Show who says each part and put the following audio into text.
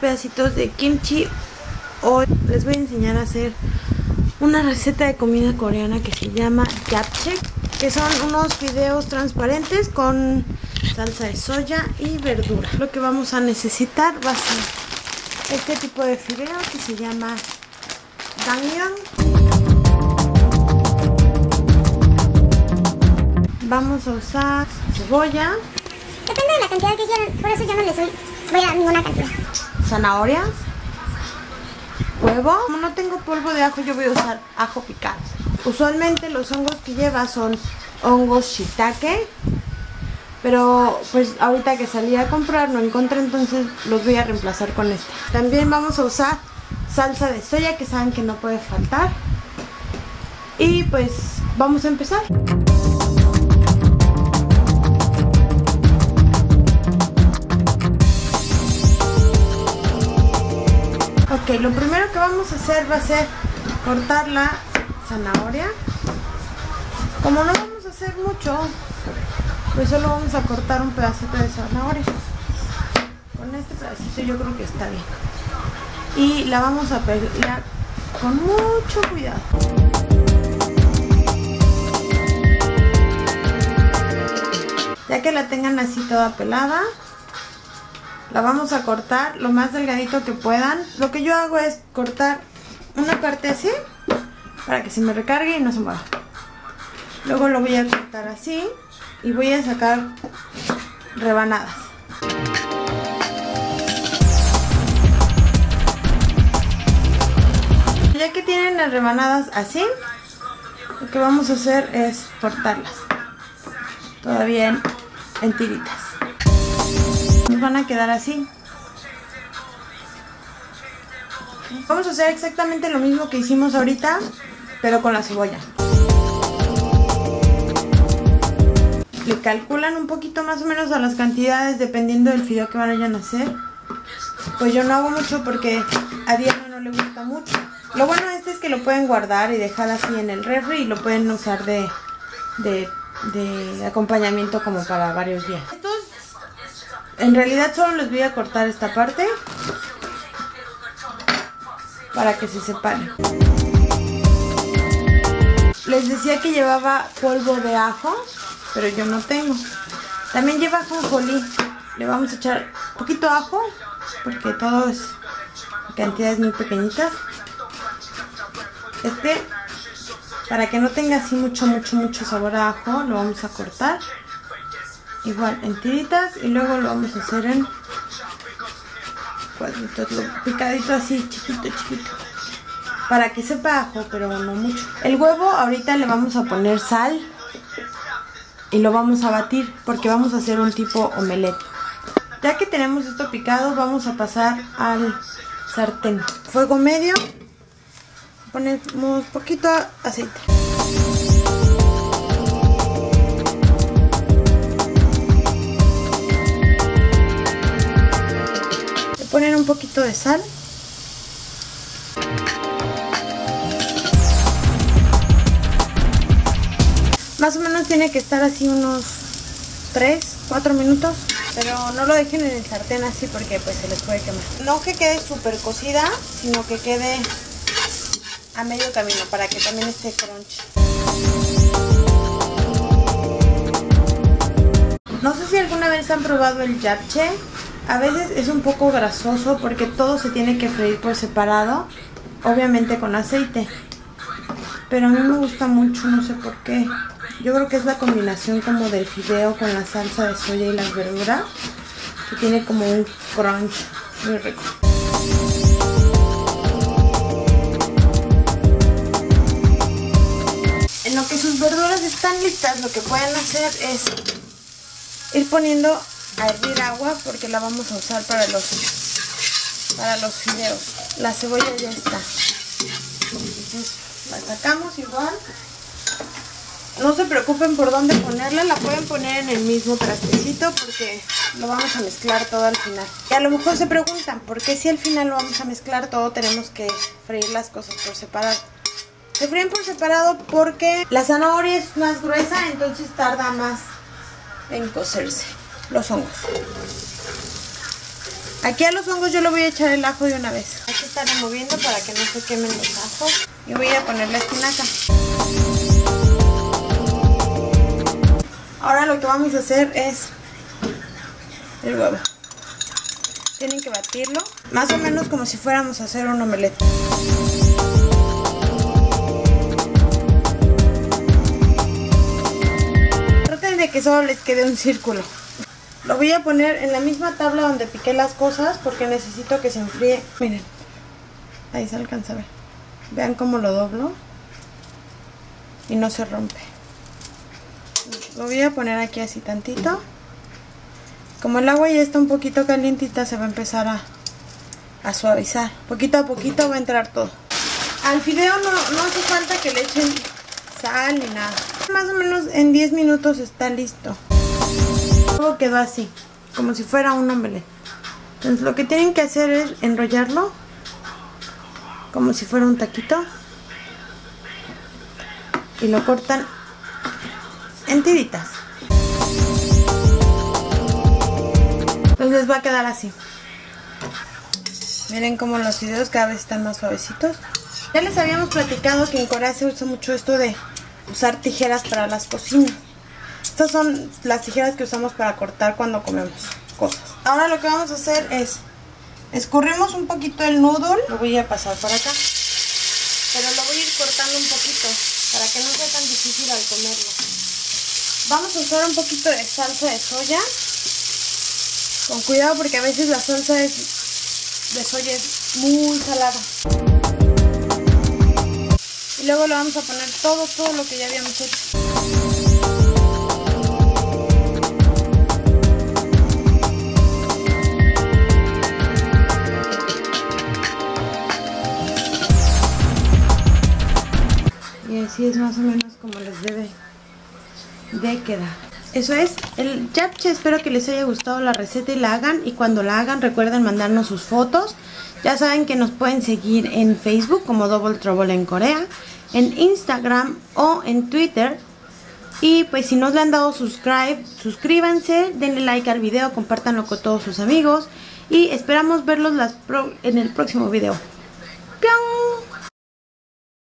Speaker 1: pedacitos de kimchi. Hoy les voy a enseñar a hacer una receta de comida coreana que se llama japchae, que son unos fideos transparentes con salsa de soya y verdura. Lo que vamos a necesitar va a ser este tipo de fideo que se llama jangmyeon. Vamos a usar cebolla.
Speaker 2: Depende de la cantidad que quieran, por eso yo no les voy a dar ninguna cantidad.
Speaker 1: Zanahoria, huevo. Como no tengo polvo de ajo, yo voy a usar ajo picado. Usualmente los hongos que lleva son hongos shiitake, pero pues ahorita que salí a comprar no encontré, entonces los voy a reemplazar con este. También vamos a usar salsa de soya, que saben que no puede faltar. Y pues vamos a empezar. Ok, lo primero que vamos a hacer va a ser cortar la zanahoria. Como no vamos a hacer mucho, pues solo vamos a cortar un pedacito de zanahoria. Con este pedacito yo creo que está bien. Y la vamos a pelar con mucho cuidado. Ya que la tengan así toda pelada, la vamos a cortar lo más delgadito que puedan. Lo que yo hago es cortar una parte así para que se me recargue y no se mueva. Luego lo voy a cortar así y voy a sacar rebanadas. Ya que tienen las rebanadas así, lo que vamos a hacer es cortarlas todavía en tiritas. Nos van a quedar así. Vamos a hacer exactamente lo mismo que hicimos ahorita, pero con la cebolla. Le calculan un poquito más o menos a las cantidades dependiendo del fideo que vayan a hacer. Pues yo no hago mucho porque a Diana no le gusta mucho. Lo bueno es que lo pueden guardar y dejar así en el refri y lo pueden usar de acompañamiento como para varios días. Estos en realidad solo les voy a cortar esta parte para que se separen. Les decía que llevaba polvo de ajo, pero yo no tengo. También lleva ajonjolí. Le vamos a echar un poquito de ajo porque todo es cantidades muy pequeñitas. Para que no tenga así mucho sabor a ajo, lo vamos a cortar igual en tiritas y luego lo vamos a hacer en cuadritos, picadito así, chiquito, para que sepa ajo, pero no mucho. El huevo ahorita le vamos a poner sal y lo vamos a batir porque vamos a hacer un tipo omelette. Ya que tenemos esto picado, vamos a pasar al sartén. Fuego medio, ponemos poquito aceite. Poner un poquito de sal. Más o menos tiene que estar así unos 3-4 minutos. Pero no lo dejen en el sartén así porque pues se les puede quemar. No que quede súper cocida, sino que quede a medio camino para que también esté crunchy. No sé si alguna vez han probado el japchae. A veces es un poco grasoso porque todo se tiene que freír por separado, obviamente con aceite. Pero a mí me gusta mucho, no sé por qué. Yo creo que es la combinación como del fideo con la salsa de soya y las verduras, que tiene como un crunch muy rico. En lo que sus verduras están listas, lo que pueden hacer es ir poniendo a hervir agua porque la vamos a usar para los fideos. La cebolla ya está, entonces la sacamos igual. No se preocupen por dónde ponerla, la pueden poner en el mismo trastecito porque lo vamos a mezclar todo al final. Y a lo mejor se preguntan por qué si al final lo vamos a mezclar todo tenemos que freír las cosas por separado. Se fríen por separado porque la zanahoria es más gruesa, entonces tarda más en cocerse los hongos. Aquí a los hongos yo le voy a echar el ajo de una vez. Hay que estar removiendo para que no se quemen los ajos. Y voy a poner la espinaca. Ahora lo que vamos a hacer es el huevo. Tienen que batirlo, más o menos como si fuéramos a hacer un omelette. Traten de que solo les quede un círculo. Lo voy a poner en la misma tabla donde piqué las cosas porque necesito que se enfríe. Miren, ahí se alcanza a ver. Vean cómo lo doblo y no se rompe. Lo voy a poner aquí así tantito. Como el agua ya está un poquito calientita, se va a empezar a suavizar. Poquito a poquito va a entrar todo. Al fideo no hace falta que le echen sal ni nada. Más o menos en 10 minutos está listo. Todo quedó así, como si fuera un omelette. Entonces lo que tienen que hacer es enrollarlo como si fuera un taquito. Y lo cortan en tiritas. Entonces les va a quedar así. Miren cómo los fideos cada vez están más suavecitos. Ya les habíamos platicado que en Corea se usa mucho esto de usar tijeras para las cocinas. Estas son las tijeras que usamos para cortar cuando comemos cosas. Ahora lo que vamos a hacer es escurrimos un poquito el noodle. Lo voy a pasar por acá, pero lo voy a ir cortando un poquito para que no sea tan difícil al comerlo. Vamos a usar un poquito de salsa de soya. Con cuidado porque a veces la salsa de soya es muy salada. Y luego le vamos a poner todo lo que ya habíamos hecho. Y así es más o menos como les debe de quedar. Eso es el japchae. Espero que les haya gustado la receta y la hagan. Y cuando la hagan recuerden mandarnos sus fotos. Ya saben que nos pueden seguir en Facebook como Double Trouble en Corea, en Instagram o en Twitter. Y pues si no le han dado subscribe, suscríbanse, denle like al video, compártanlo con todos sus amigos. Y esperamos verlos en el próximo video. ¡Piong!